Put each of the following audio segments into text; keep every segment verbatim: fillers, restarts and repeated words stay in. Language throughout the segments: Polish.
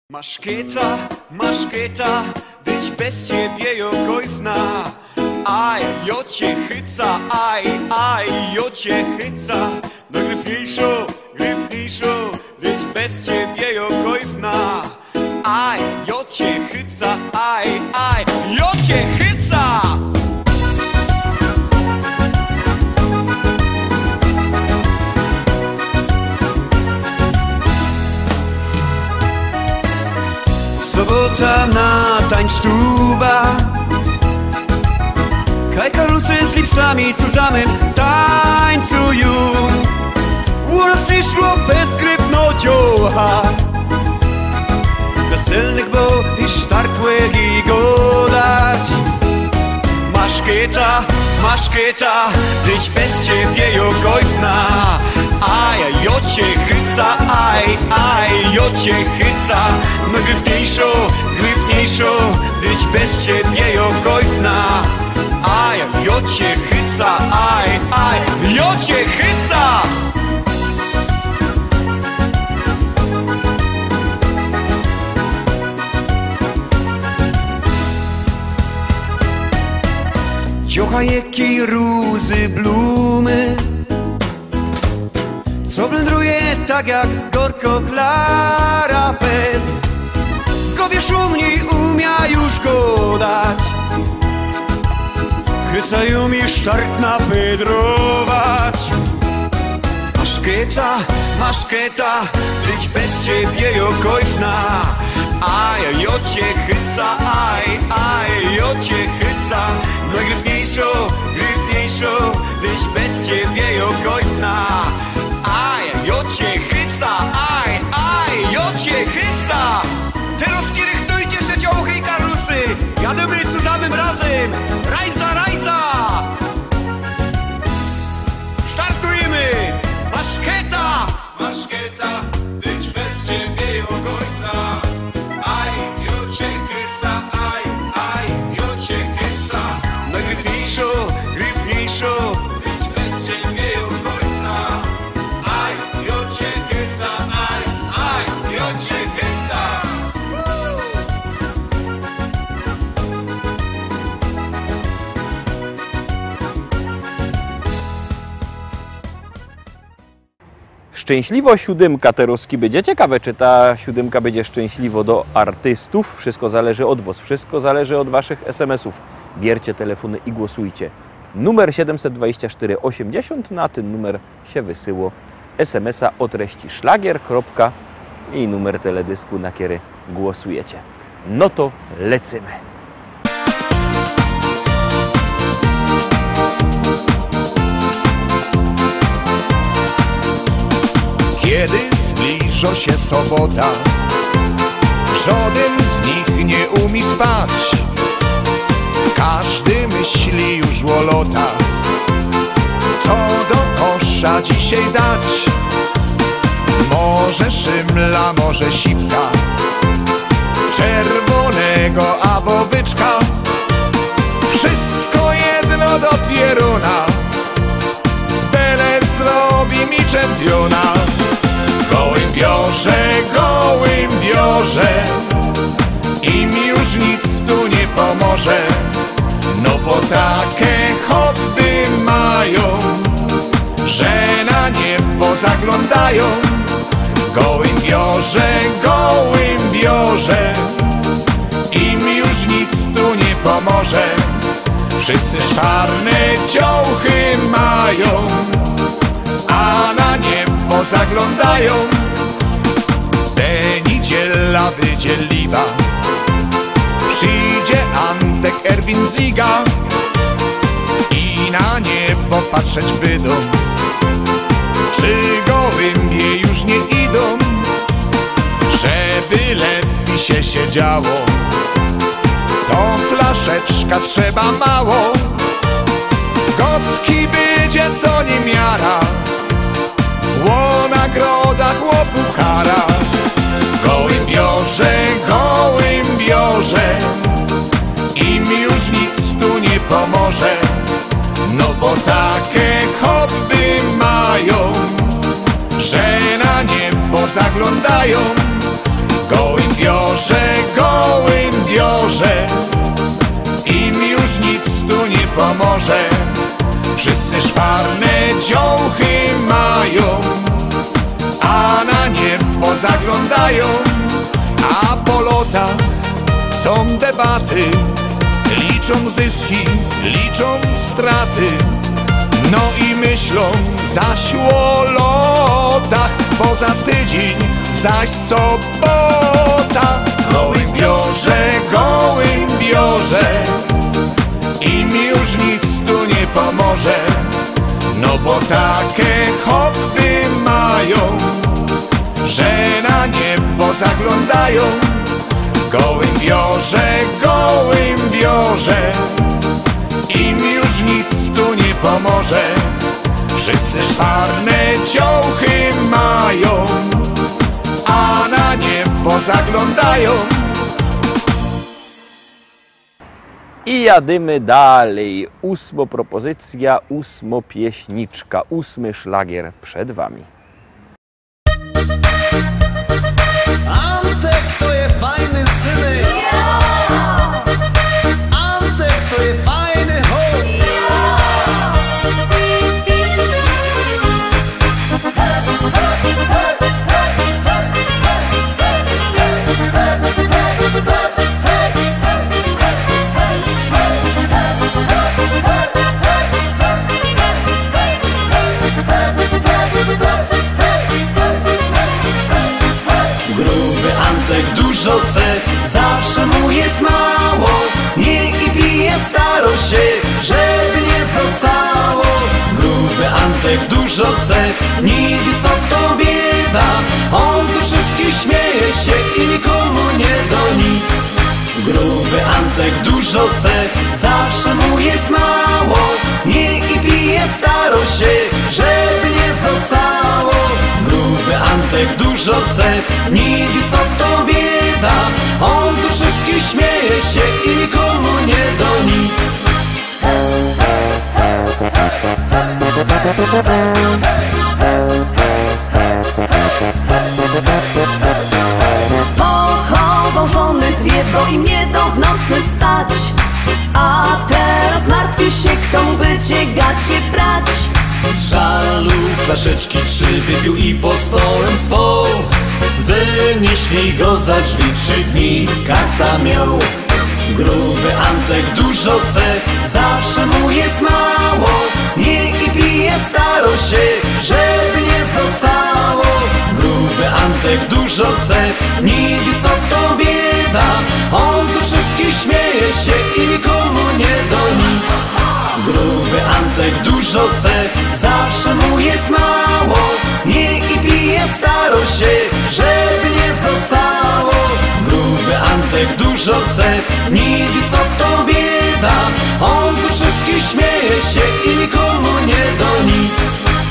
Maszkieta, maszkieta, być bez ciebie jokojfna. Aj, jo cię chyca, aj, aj, jo cię chyca. No gryfniejszą, gryfniejszą, być bez ciebie jokojfna. Aj, jo cię chyca, aj, aj, jo cię chyca. Sobota na tańsztuba, kaj karusy z lipsami zusammen tańcują. Ura przyszło bezgrypnociocha, weselnych bo i sztartłek i godać. Maszkieta, maszkieta, być bez ciebie jokojfna. Aj, jo cię chyca, aj, aj, jo cię chyca. No gryfniejszą, gryfniejszą, być bez ciebie jokojfna. Aj, jo cię chyca, aj, aj, jo cię chyca. Ciocha jakiej rózy blumy, co blędruje tak jak gorko klara pes. Gowie szumni umia już go dać, chycają mi sztart napedrować. Maszkieta, maszkieta, być bez ciebie jokojfna. Aj, jo cię chyca, aj, aj, jo cię chyca. No gryfniejszą, gryfniejszą, być bez ciebie jokojfna. Aj, jo cię chyca, aj, aj, jo cię chyca. Teraz kiedy chtujcie się ciąchy i karlusy, jademy zusammen razem. Rajza, rajza. Startujemy. Maszkieta, maszkieta, być bez ciebie jokojfna. Aj, jo cię chyca, aj, aj, jo cię chyca. No gryfniejszą, gryfniejszą, być bez ciebie jokojfna. Aj, jo cię chyca, aj, aj, jo cię chyca. Szczęśliwo siódemka teroski będzie. Ciekawe, czy ta siódemka będzie szczęśliwo do artystów. Wszystko zależy od was, wszystko zależy od waszych es em esów. Bierzcie telefony i głosujcie. Numer siedemset dwadzieścia cztery osiemdziesiąt, na ten numer się wysyło es em esa o treści szlagier. I numer teledysku, na który głosujecie. No to lecymy. Kiedy zbliża się sobota, żaden z nich nie umie spać. Każdy myśli już o lotach, co do kosza dzisiaj dać. Może szymla, może siwka, czerwonego albo byczka. Wszystko jedno do pieruna, byle zrobi mi czempiona. Gołębiorze, gołębiorze, im już nic tu nie pomoże. No bo takie hobby mają, że na niebo zaglądają. Gołębiorze, gołębiorze, im już nic tu nie pomoże. Wszyscy czarne ciuchy mają, a na niebo zaglądają. Te niedziela wydzieliwa, przyjdzie Antek, Erwin, Ziga i na niebo patrzeć będą, czy gołębie już nie idą. Żeby lepiej się siedziało, to flaszeczka trzeba mało. Gotki będzie co niemiara, o nagrodach, o puchara. Gołębiorze, gołębiorze, im już nic tu nie pomoże. No bo takie hobby mają, że na niebo zaglądają. Gołębio pomoże. Wszyscy szwarne dziołchy mają, a na niebo zaglądają. A po lotach są debaty, liczą zyski, liczą straty. No i myślą zaś o lotach, poza tydzień zaś sobota. Gołębiorze, gołębiorze, im już nic tu nie pomoże. No bo takie hobby mają, że na niebo zaglądają. Gołębiorze, gołębiorze, im już nic tu nie pomoże. Wszyscy szwarne dziołchy mają, a na niebo zaglądają. I jadymy dalej. Ósmo propozycja, ósmo pieśniczka, ósmy szlagier przed wami. Antek to je fajny synek, Antek to je fajny chłop. Gruby Antek dużo chce, zawsze mu jest mało. Nie i bije, staro się, żeby nie zostało. Gruby Antek dużo chce, nie wie co to bieda. On ze wszystkich śmieje się i nikomu nie do nic. Gruby Antek dużo chce, zawsze mu jest mało. Nie i bije, staro się, żeby nie zostało. Gruby Antek dużo chce, nie wie co to bieda. On ze wszystkich śmieje się i nikomu nie do nic. Pochował żony dwie, bo im nie do w nocy spać. A teraz martwi się, kto mu będzie gacie brać. Z żalu flaszeczki trzy wypił i pod stołem spał. Wynieśli go za drzwi, trzy dni kaca miał. Gruby Antek dużo chce, zawsze mu jest mało. Nie i bije, staro się, żeby nie zostało. Gruby Antek dużo chce, nie wie co to bieda. On ze wszystkich śmieje się i nikomu nie do nic. Gruby Antek dużo chce, zawsze mu jest mało. Nie i bije, staro się, żeby nie zostało. Gruby Antek dużo chce, nie wie co to bieda. On ze wszystkich śmieje się i nikomu nie do nic.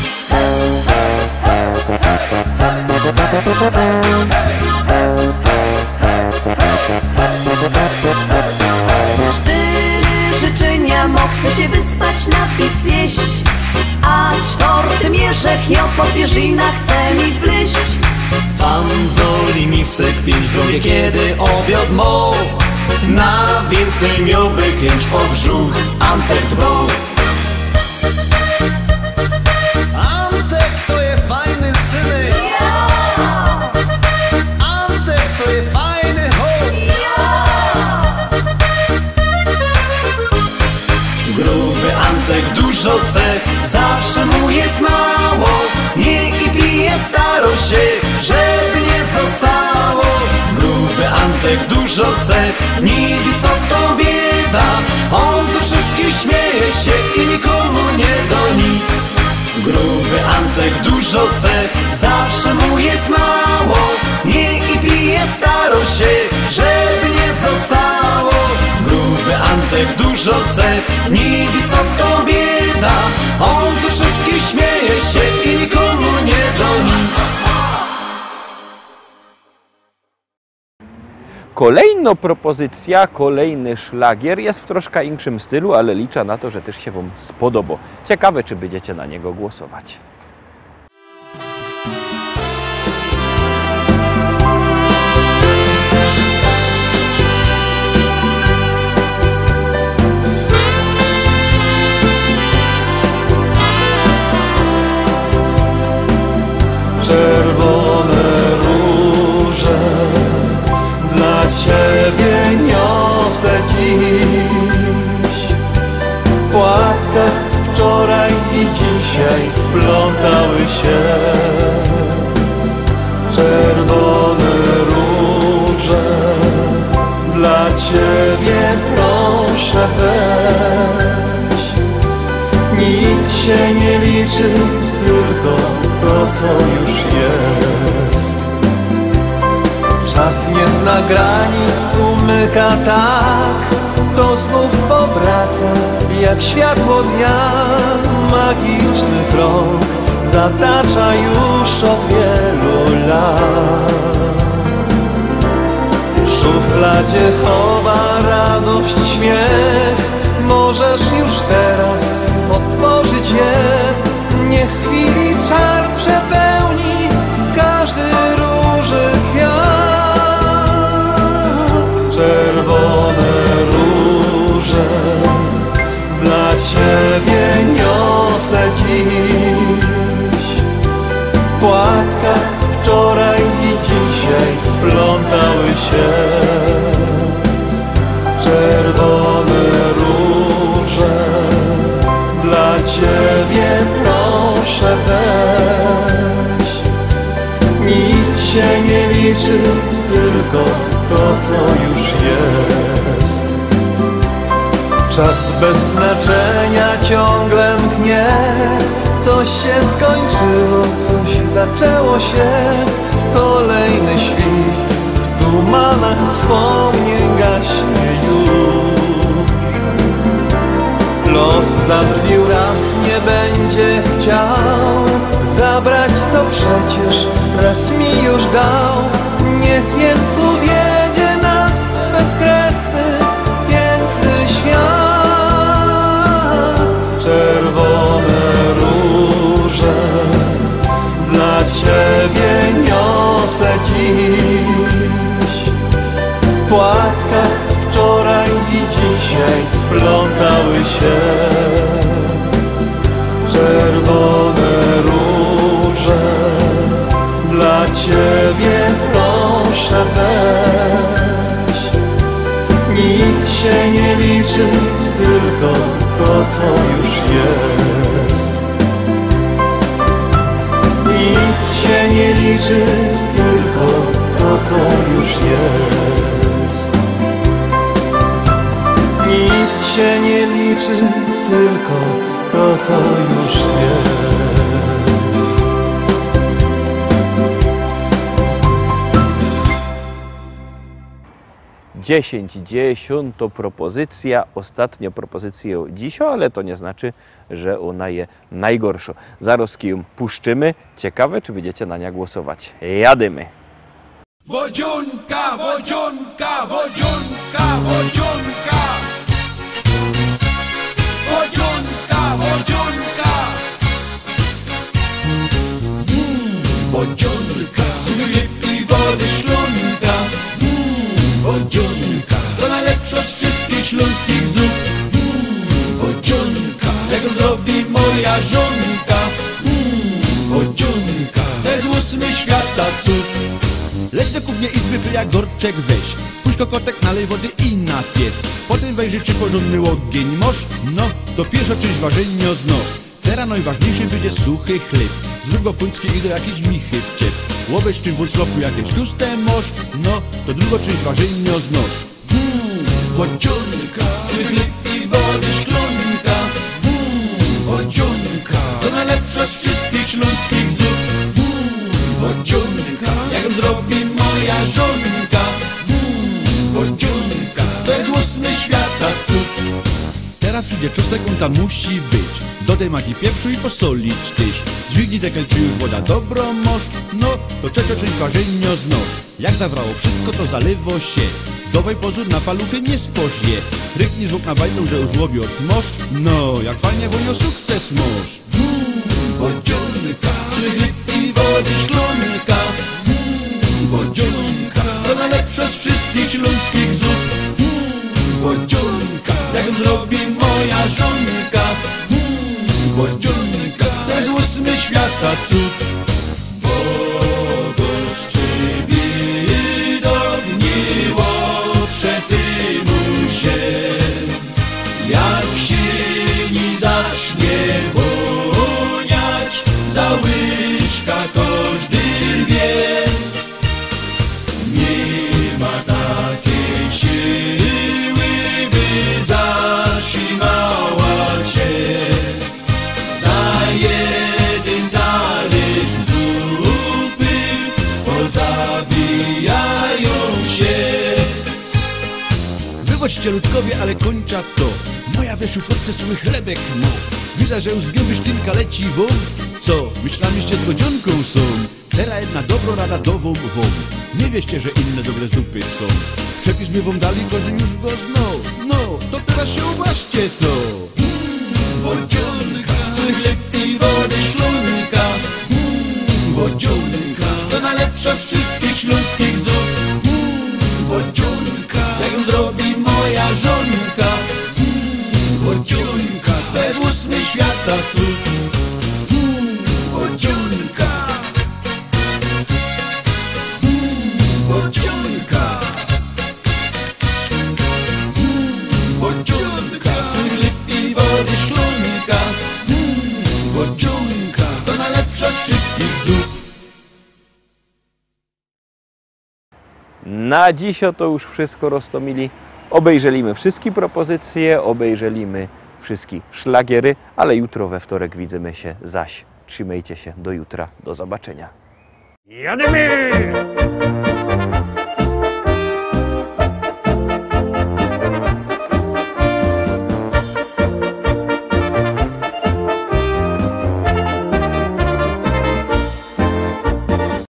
Cztery życzenia mo, chce się wyspać, napić, zjeść. A czwarty mierzech ją po pierzinach chce mi wleść. Fanzoli misek pięć wrogie, kiedy obiad mo. Na więcej miałby chęć o brzuch Antek dbał. Antek to je fajny synek, Antek to je fajny chłop. Gruby Antek dużo chce, zawsze mu jest mało. Nie i bije, staro się, żeby nie zostało. Gruby Antek dużo chce, nie wie co to bieda. On ze wszystkich śmieje się i nikomu nie do nic. Gruby Antek dużo chce, zawsze mu jest mało. Nie i bije, staro się, żeby nie zostało. Gruby Antek dużo chce, nie wie co to bieda. On ze wszystkich śmieje się i nikomu nie do nic. Kolejna propozycja, kolejny szlagier jest w troszkę innym stylu, ale liczę na to, że też się wam spodoba. Ciekawe, czy będziecie na niego głosować. Ciebie niosę dziś. W płatkach wczoraj i dzisiaj splątały się czerwone róże. Dla Ciebie proszę weź. Nic się nie liczy, tylko to, co już jest. Czas nie zna granic, umyka tak, to znów powraca jak światło dnia. Magiczny krąg zatacza już od wielu lat. W szufladzie chowa radość, śmiech, możesz już teraz otworzyć je. Niech chwili czar przepełni każdy róży kwiat. Czerwone róże dla Ciebie niosę dziś. W płatkach wczoraj i dzisiaj splątały się czerwone róże. Dla Ciebie proszę weź. Nic się nie liczy, tylko to, co już jest. Czas bez znaczenia ciągle mknie. Coś się skończyło, coś zaczęło się. Kolejny świt w tumanach wspomnień gaśnie już. Los zabrwił raz, nie będzie chciał zabrać, co przecież raz mi już dał. Niech więc uwiedzie nas bezkresny, piękny świat. Czerwone róże dla Ciebie niosę dziś. W płatkach wczoraj i dzisiaj splątały się czerwone róże. Dla Ciebie proszę weź. Nic się nie liczy, tylko to, co już jest. Nic się nie liczy, tylko to, co już jest. Nic się nie liczy, tylko to, co już jest. Dziesięć, dziesiąto propozycja, ostatnia propozycja dziś, ale to nie znaczy, że ona jest najgorsza. Zaraz ją puszczymy. Ciekawe, czy będziecie na nią głosować. Jadymy. Wodzionka, wodzionka, wodzionka, wodzionka. Wodzionka, wodzionka. Mm, wodzionka, z i wody szklonka. Mm, wodzionka, to najlepsza z wszystkich śląskich zup. Mm, wodzionka, jak ją zrobi moja żonka. Mm, wodzionka, to jest ósmy świata cud. Leć do kuchni i zbyt jak gorczek weź. Puść kokotek, nalej wody i na piec. Potem wejrzy, czy porządny ogień mosz. No, to pierwsza część ważenia znosz. Teraz najważniejszy będzie suchy chleb. Zrób go w puńskie i do jakiejś michy wciep. Łobeć czym w unslopu jakieś tłuste mosz. No, to drugą część ważenia znosz. Hmm, wodzionka, suchy chleb i wody szklonka. Hmm, wodzionka, to najlepsza z wszystkich śląskich zup. Hmm, wodzionka, jak ją zrobi moja żonka. Hmm, wodzionka, to jest ósmy świata cud. Teraz przyjdzie czosnek, on tam musi być. Dodaj magii pieprzu i posolić tyś. Dźwignij dekel, czy już woda dobro mosz. No, to trzecia część ważenia znosz. Jak zawrało wszystko, to zalewo się. Dawaj pozór, na paluchy nie spoż je. Ryknij zwłok na bajną, że już łobi od mosz. No, jak fajnie, bo sukces mosz. Hmm, wodzionka, suchy i wody szklonka. Hmm, wodzionka, to najlepsza z wszystkich śląskich zup. Hmm, wodzionka, jak ją zrobi moja żonka. Hmm, wodzionka, to jest ósmy świata cud. Wodoszczy widok miło. Wybaczcie ludkowie, ale kończa to. Moja we szuforce swój chlebek mo. Widzę, że już zgęby sztynka leci wam. Co? Myślamiście z godzionką są. Teraz jedna dobro rada do wam wam. Nie wieście, że inne dobre zupy są. Przepis mi wam dali, każdy już go znał. No, to teraz się uważcie to. Mm, wodzionka, swój chleb i wody szlunka. Mm, wodzionka, to najlepsza z wszystkich śląskich zup. Mm, wodzionka, jak ją zrobi moja żonka. Mm, wodzionka, to jest ósmy świata cud. Mm, wodzionka. Wodzionka, mm, wodzionka, swój chleb i wody szklonka. Mm, wodzionka, to najlepsza z wszystkich zup. Na dziś to już wszystko, Rostomili. Obejrzeliśmy wszystkie propozycje, obejrzeliśmy wszystkie szlagiery, ale jutro we wtorek widzimy się zaś. Trzymajcie się, do jutra, do zobaczenia. Jadymy!